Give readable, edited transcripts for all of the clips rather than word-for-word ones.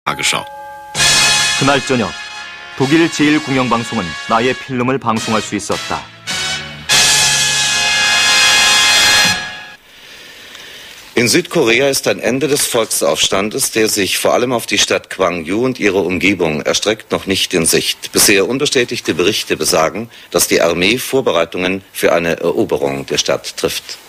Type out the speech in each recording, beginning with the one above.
Tagesschau. 그날 저녁 독일 제1공영방송은 나의 필름을 방송할 수 있었다. In Südkorea ist ein Ende des Volksaufstandes, der sich vor allem auf die Stadt Gwangju und ihre Umgebung erstreckt, noch nicht in Sicht. Bisher unbestätigte Berichte besagen, dass die Armee Vorbereitungen für eine Eroberung der Stadt trifft.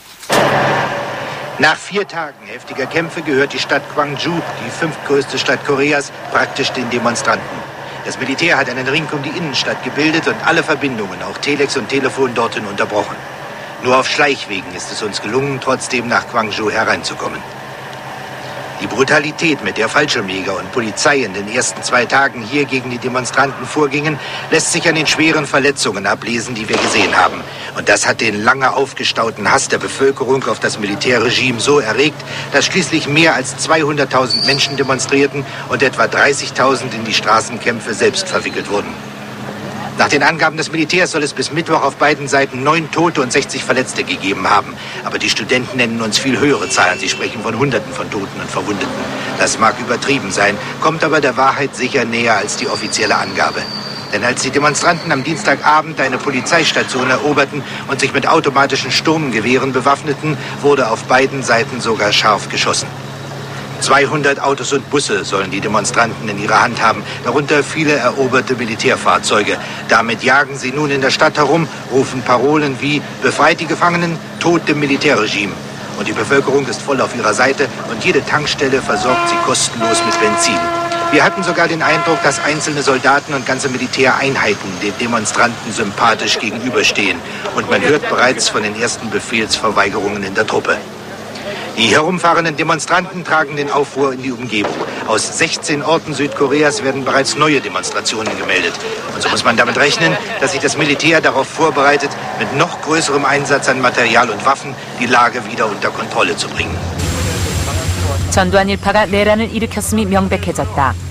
Nach 4 Tagen heftiger Kämpfe gehört die Stadt Gwangju, die 5. größte Stadt Koreas, praktisch den Demonstranten. Das Militär hat einen Ring um die Innenstadt gebildet und alle Verbindungen, auch Telex und Telefon, dorthin unterbrochen. Nur auf Schleichwegen ist es uns gelungen, trotzdem nach Gwangju hereinzukommen. Die Brutalität, mit der Fallschirmjäger und Polizei in den ersten 2 Tagen hier gegen die Demonstranten vorgingen, lässt sich an den schweren Verletzungen ablesen, die wir gesehen haben. Und das hat den lange aufgestauten Hass der Bevölkerung auf das Militärregime so erregt, dass schließlich mehr als 200.000 Menschen demonstrierten und etwa 30.000 in die Straßenkämpfe selbst verwickelt wurden. Nach den Angaben des Militärs soll es bis Mittwoch auf beiden Seiten 9 Tote und 60 Verletzte gegeben haben. Aber die Studenten nennen uns viel höhere Zahlen. Sie sprechen von Hunderten von Toten und Verwundeten. Das mag übertrieben sein, kommt aber der Wahrheit sicher näher als die offizielle Angabe. Denn als die Demonstranten am Dienstagabend eine Polizeistation eroberten und sich mit automatischen Sturmgewehren bewaffneten, wurde auf beiden Seiten sogar scharf geschossen. 200 Autos und Busse sollen die Demonstranten in ihrer Hand haben, darunter viele eroberte Militärfahrzeuge. Damit jagen sie nun in der Stadt herum, rufen Parolen wie »Befreit die Gefangenen, Tod dem Militärregime«. Und die Bevölkerung ist voll auf ihrer Seite und jede Tankstelle versorgt sie kostenlos mit Benzin. Wir hatten sogar den Eindruck, dass einzelne Soldaten und ganze Militäreinheiten den Demonstranten sympathisch gegenüberstehen. Und man hört bereits von den ersten Befehlsverweigerungen in der Truppe. Die herumfahrenden Demonstranten tragen den Aufruhr in die Umgebung. Aus 16 Orten Südkoreas werden bereits neue Demonstrationen gemeldet. Und so muss man damit rechnen, dass sich das Militär darauf vorbereitet, mit noch größerem Einsatz an Material und Waffen die Lage wieder unter Kontrolle zu bringen. 전두환 일파가 내란을 일으켰음이 명백해졌다.